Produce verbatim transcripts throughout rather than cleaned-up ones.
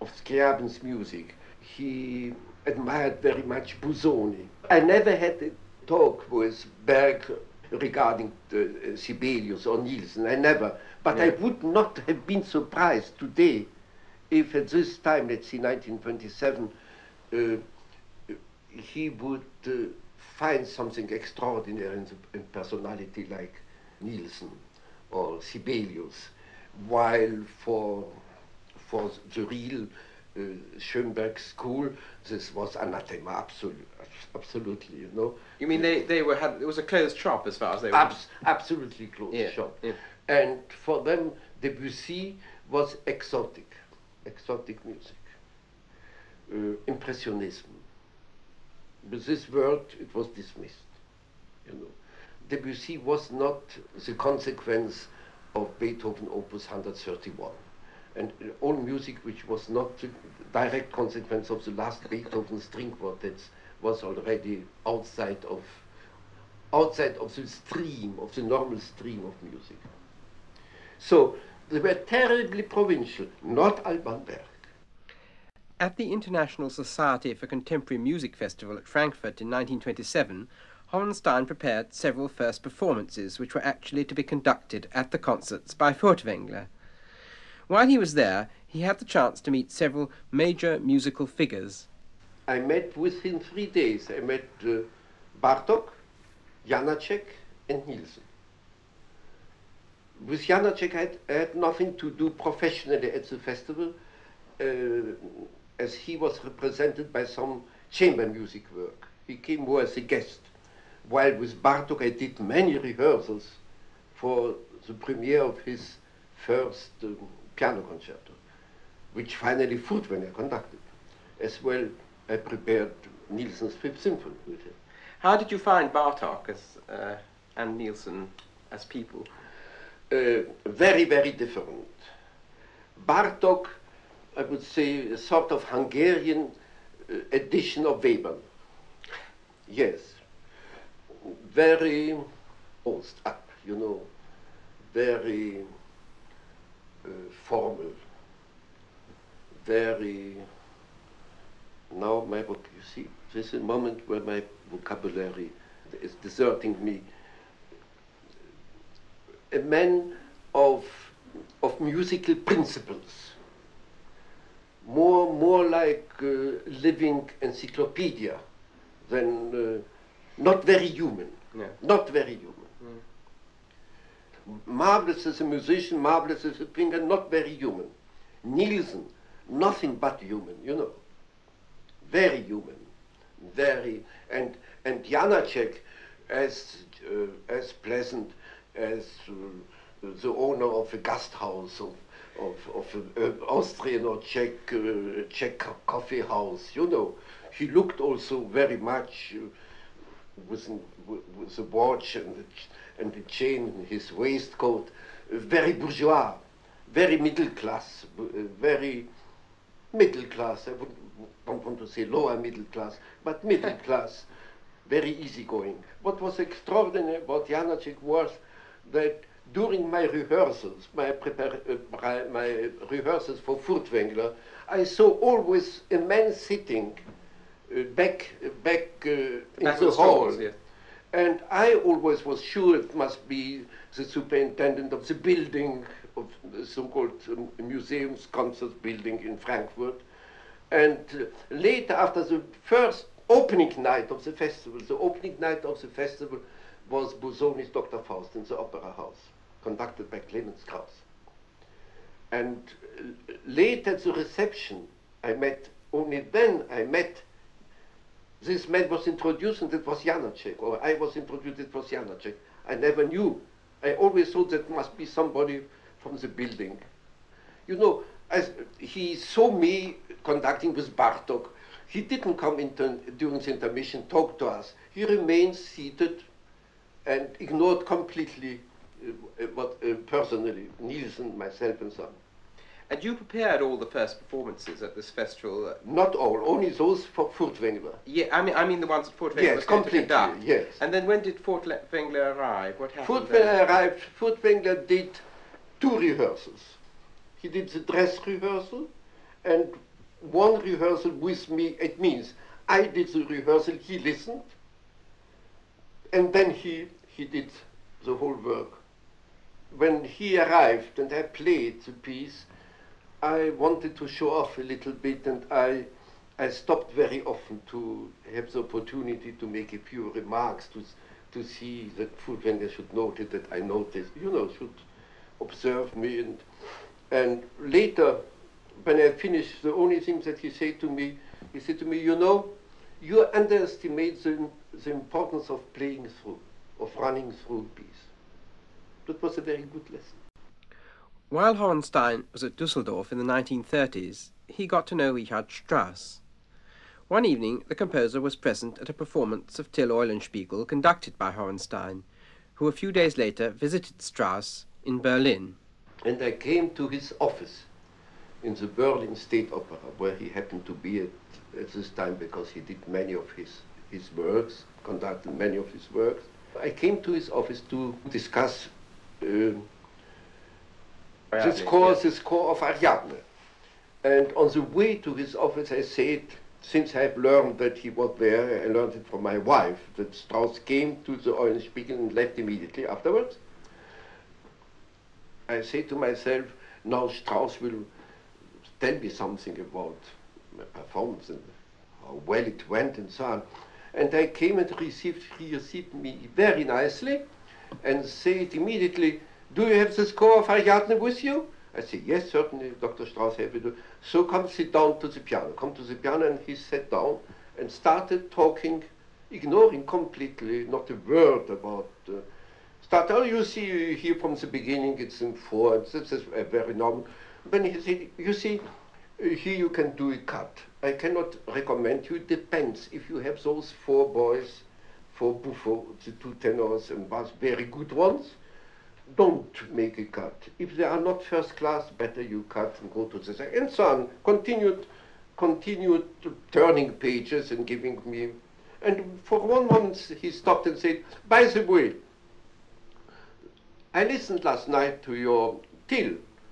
of Scriabin's music. He admired very much Busoni. I never had a talk with Berg regarding uh, Sibelius or Nielsen, I never. But yeah. I would not have been surprised today if at this time, let's see, nineteen twenty-seven, uh, he would uh, find something extraordinary in, the, in personality like Nielsen or Sibelius, while for, for the real uh, Schoenberg school, this was anathema, absolute, absolutely, you know. You mean they, they were, had, it was a closed shop as far as they were? Abs absolutely closed yeah, shop. Yeah. And for them, Debussy was exotic, exotic music, uh, impressionism. With this word, it was dismissed, you know. Debussy was not the consequence of Beethoven Opus one thirty-one. And all music which was not the direct consequence of the last Beethoven string quartets was already outside of, outside of the stream, of the normal stream of music. So they were terribly provincial, not Alban Berg. At the International Society for Contemporary Music Festival at Frankfurt in nineteen twenty-seven, Hohenstein prepared several first performances which were actually to be conducted at the concerts by Furtwängler. While he was there, he had the chance to meet several major musical figures. I met within three days, I met uh, Bartók, Janacek and Nielsen. With Janacek I had, I had nothing to do professionally at the festival, uh, as he was represented by some chamber music work. He came more as a guest, while with Bartók I did many rehearsals for the premiere of his first um, piano concerto, which finally Furtwängler conducted. As well, I prepared Nielsen's Fifth Symphony with him. How did you find Bartók as, uh, and Nielsen as people? Uh, very, very different. Bartók, I would say, a sort of Hungarian uh, edition of Webern. Yes. Very old up, you know, very uh, formal, very, now my book, you see, this is a moment where my vocabulary is deserting me. A man of, of musical principles, more, more like uh, living encyclopedia than, uh, not very human, yeah. not very human. Mm. Marvelous as a musician, marvelous as a singer, not very human. Nielsen, nothing but human, you know, very human, very, and, and Janacek as, uh, as pleasant as uh, the owner of a Gasthaus, of, of, of an uh, Austrian or Czech, uh, Czech coffee house, you know. He looked also very much uh, with, with a watch and the, and the chain in his waistcoat, uh, very bourgeois, very middle class, uh, very middle class. I would, don't want to say lower middle class, but middle class, very easygoing. What was extraordinary about Janacek was that during my rehearsals, my, prepar uh, my rehearsals for Furtwängler, I saw always a man sitting uh, back, back uh, in back the hall. Stalls, yeah. And I always was sure it must be the superintendent of the building, of the so-called um, Museums Concert building in Frankfurt. And uh, later, after the first opening night of the festival, the opening night of the festival was Busoni's Doctor Faust in the Opera House, conducted by Clemens Krauss. And uh, late at the reception, I met, only then I met, this man was introduced and it was Janacek, or I was introduced, it was Janacek. I never knew. I always thought that must be somebody from the building. You know, as he saw me conducting with Bartók. He didn't come into, during the intermission, talk to us. He remained seated and ignored completely uh, what uh, personally, Nielsen, myself, and so on. And you prepared all the first performances at this festival? Not all, only those for Furtwängler. Yeah, I mean, I mean the ones that Furtwängler yes, was going to completely, conduct. yes. And then when did Furtwängler arrive? What happened? Furtwängler arrived. Furtwängler did two rehearsals. He did the dress rehearsal, and one rehearsal with me. It means I did the rehearsal, he listened, and then he, he did the whole work. When he arrived and I played the piece, I wanted to show off a little bit, and I, I stopped very often to have the opportunity to make a few remarks, to, to see that Furtwängler should notice that I noticed, you know, should observe me. And, and later, when I finished, the only thing that he said to me, he said to me, you know, you underestimate the, the importance of playing through, of running through a piece. That was a very good lesson. While Hohenstein was at Dusseldorf in the nineteen thirties, he got to know Richard Strauss. One evening, the composer was present at a performance of Till Eulenspiegel conducted by Hohenstein, who a few days later visited Strauss in Berlin. And I came to his office in the Berlin State Opera, where he happened to be at, at this time because he did many of his, his works, conducted many of his works. I came to his office to discuss uh, the score, the score of Ariadne. And on the way to his office I said, since I've learned that he was there, I learned it from my wife, that Strauss came to the Eulenspiegel and left immediately afterwards. I said to myself, now Strauss will tell me something about my performance and how well it went and so on. And I came and received, he received me very nicely and said immediately, do you have the score of Ariadne with you? I said, yes, certainly, Doctor Strauss, happy to. So come sit down to the piano. Come to the piano, and he sat down and started talking, ignoring completely, not a word about. Uh, start, oh, you see, you hear from the beginning, it's in four, this is uh, very normal. Then he said, you see, uh, here you can do a cut. I cannot recommend you, it depends. If you have those four boys, four buffo, the two tenors and bass, very good ones, don't make a cut. If they are not first class, better you cut and go to the second, and so on. Continued, continued turning pages and giving me, and for one moment he stopped and said, by the way, I listened last night to your Till.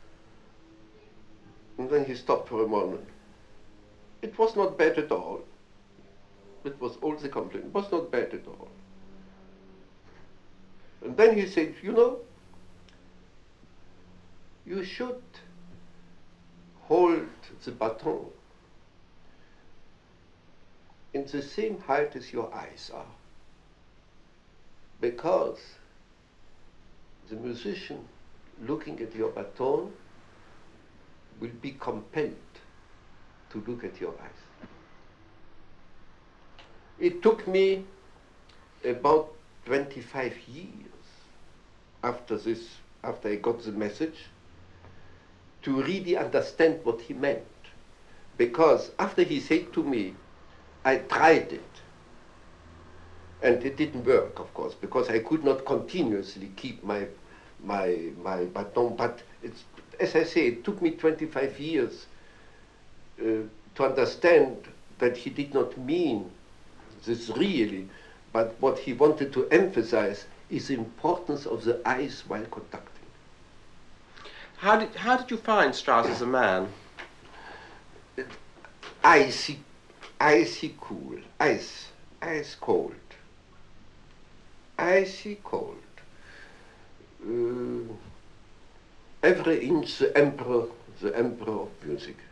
And then he stopped for a moment. It was not bad at all. It was all the compliment. It was not bad at all. And then he said, you know, you should hold the baton in the same height as your eyes are, because the musician looking at your baton will be compelled to look at your eyes. It took me about twenty-five years after this, after I got the message, to really understand what he meant. Because after he said to me, I tried it, and it didn't work, of course, because I could not continuously keep my, my, my baton, but it's, as I say, it took me twenty-five years uh, to understand that he did not mean this really, but what he wanted to emphasize is the importance of the eyes while conducting. How did, how did you find Strauss as a man? Icy, icy cool, ice, ice cold, icy cold. Uh, every inch the emperor, the emperor of music.